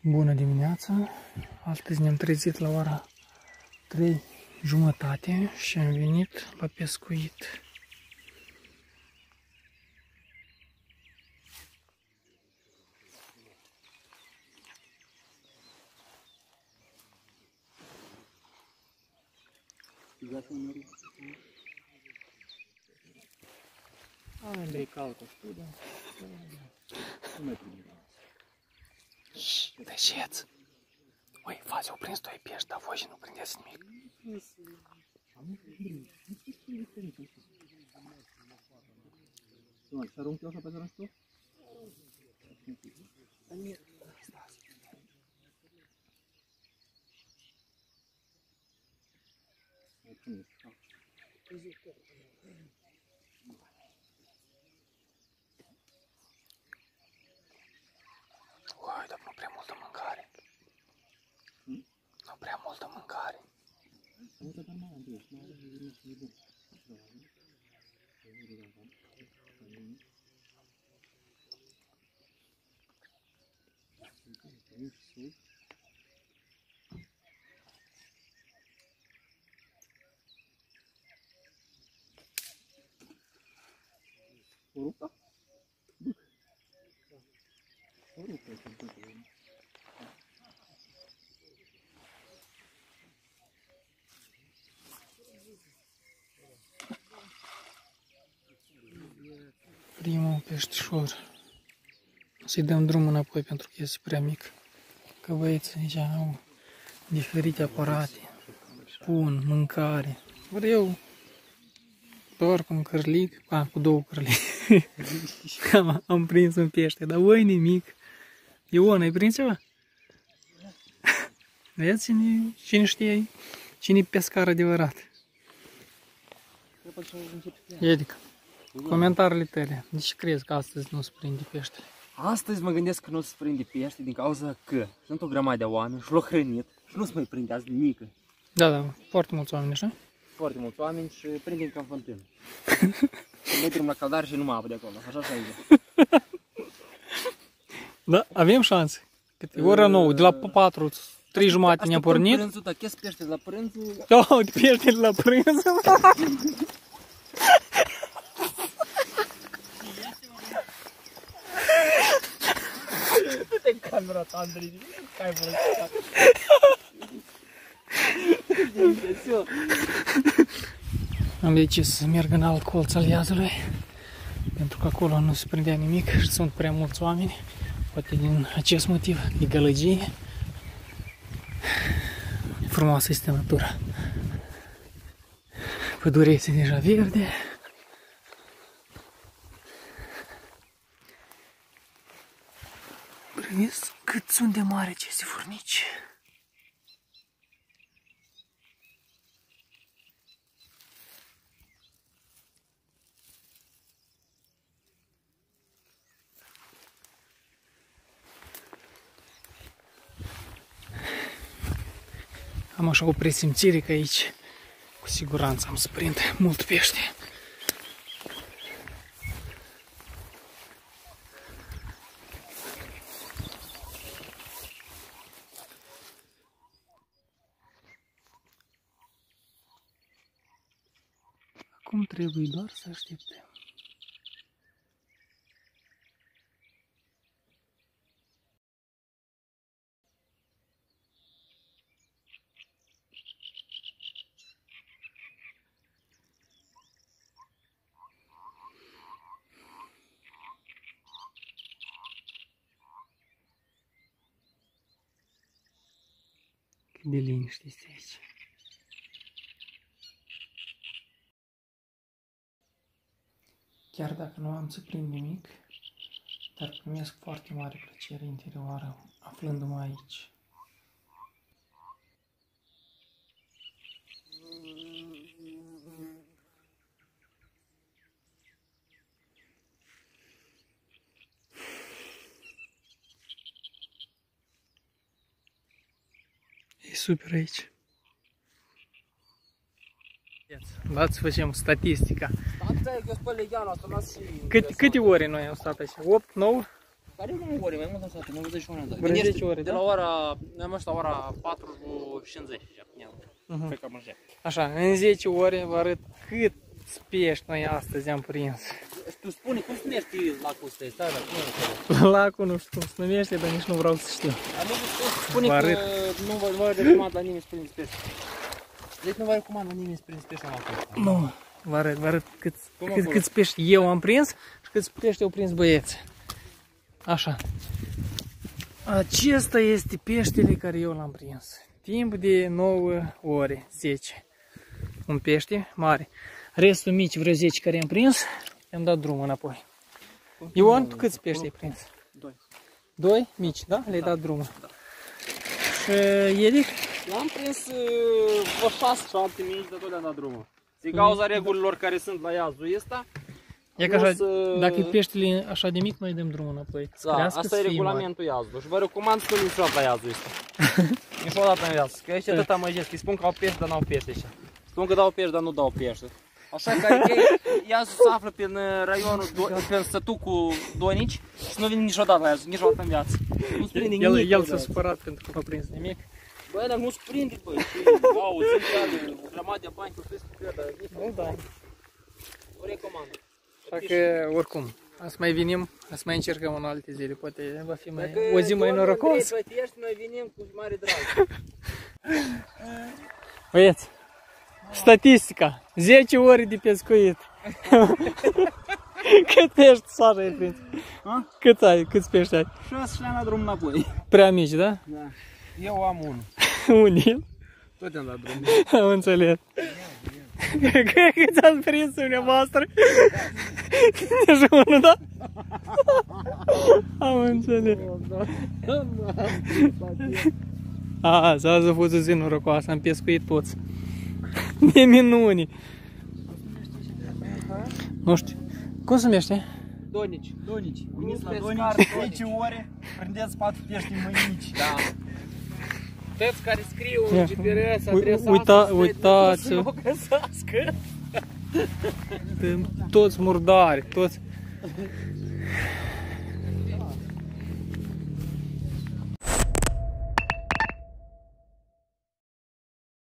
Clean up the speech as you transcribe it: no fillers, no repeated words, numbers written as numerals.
Bună dimineața! Astăzi ne-am trezit la ora 3:30 și am venit la pescuit. Andrei caută studia. Nu mai prinde. Tăceți! Oi, fați, au prins doi pești, dar voi și nu prindeți nimic. Să arunc eu așa pe zona asta? Oi, dar nu prea multă mâncare. Nu prea multă mâncare. O rupă? O rupă. Primul peștișor. Să-i dăm drumul înapoi pentru că este prea mic. Că băieții aici au diferite aparate. Pun, mâncare. Ori eu doar cu un cărlic, cu două cărlici. Am prins un pește, dar voi nimic. Ion, ai prins ceva? Vezi cine știe? Cine-i pescar adevărat? Edica, comentariile tale. De ce crezi că astăzi nu se prinde pește? Astăzi mă gândesc că nu se prinde pește din cauza că sunt o grămadă de oameni și l-au hrănit și nu se mai prinde azi nimic. Da, foarte mulți oameni, așa? Foarte mulți oameni și prindem ca în fântână. Și mergem la caldare și nu mai apă de acolo, așa și aici. Da, avem șanse. Câte ora 9, de la 4, 3:30 ne-a pornit. Prânzul, dar chestia pește de la prânzul. Da, pește de la prânz. Du-te-n camera ta, Andrei, că ai folosit. Am decis să merg în alt colț al iazului, pentru că acolo nu se prindea nimic și sunt prea mulți oameni. Poate din acest motiv e gălăgie. Frumoasă este natura. Pădurea este deja verde. Prins cât sunt de mari aceste furnici. Am așa o presimțire că aici cu siguranță am să prind mult pește. Acum trebuie doar să așteptăm. Cât de liniște este aici. Chiar dacă nu am să prind nimic, dar primesc foarte mare plăcere interioară aflându-mă aici. E super aici. Dați să facem statistica. Câte ore noi am stat aici? 8, 9? Care mai ore, mai mult asta, 91 de Vreo 10 ore, de da? la ora, am ăștia ora 4:50 deja. Cred că am ajuns. Așa, în 10 ore vă arăt câți pești noi astăzi am prins. Tu spune, cum se numește lacul ăsta? Stai, da, Lacul nu știu cum se numește, dar nici nu vreau să știu. Spune Vă că arăt. nu vă recomand la nimeni să prindeți pește. Deci nu vă recomand la nimeni să prindeți pește la lacul ăsta. Nu, vă arăt Cum acolo? câți pești eu am prins și câți pești au prins băieți. Așa. Acesta este peștele care eu l-am prins. Timp de 9 ore, 10. Un pește mare. Restul mici, vreo 10 care am prins, i-am dat drumul înapoi. Ion, tu câți pești ai prins? 2. 2 mici, da? Le-ai dat drumul. Și Eric? L-am prins vreo 6-7 mici, de tot le-am dat drumul. Din cauza regulilor care sunt la iazul ăsta. E că așa, să- dacă e peștele așa de mic, noi dăm drumul înapoi. Să Da, crească, asta să e fie regulamentul iazului și vă recomand să nu niciodată la iazul ăsta. Niciodată în viață, că aici atâta măgesc, îi spun că au pești, dar n-au pești aici. Spun că dau pești, dar nu dau pești. Așa că iazul se află prin raionul, prin sătucul Donici și nu vine niciodată la iazul, niciodată în viață. Nu se prinde mare. nimic. El s-a supărat pentru că nu a prins nimic. Băi, dar nu se prinde, băi. Wow, sunt o grămadă de bani că trebuie să nici Nu, da. o recomand. Așa că, oricum, să mai venim, să mai încercăm în alte zile, poate va fi mai, o zi mai norocos. Noi venim cu mare drag. Băieți, statistica, 10 ore de pescuit. Cât pești, Sara, ai prins? Câți pești ai? 6 și le-am dat drum înapoi. Prea mici, da? Da. Eu am unul. Unii? Tot am dat drum. Am înțeles. Câți ați prins dumneavoastră? Deja unul, da? Am înțeles. Azi a fost o zi norocoasă, am pescuit toți. De minuni. Nu știu. Cum se numește? Donici. Veniți la Donici, 10 ore, prindeți 4 pești măinici. Da. Toți care scriu în GPS adresa Uitați, să nu găsească. toți murdari, toți.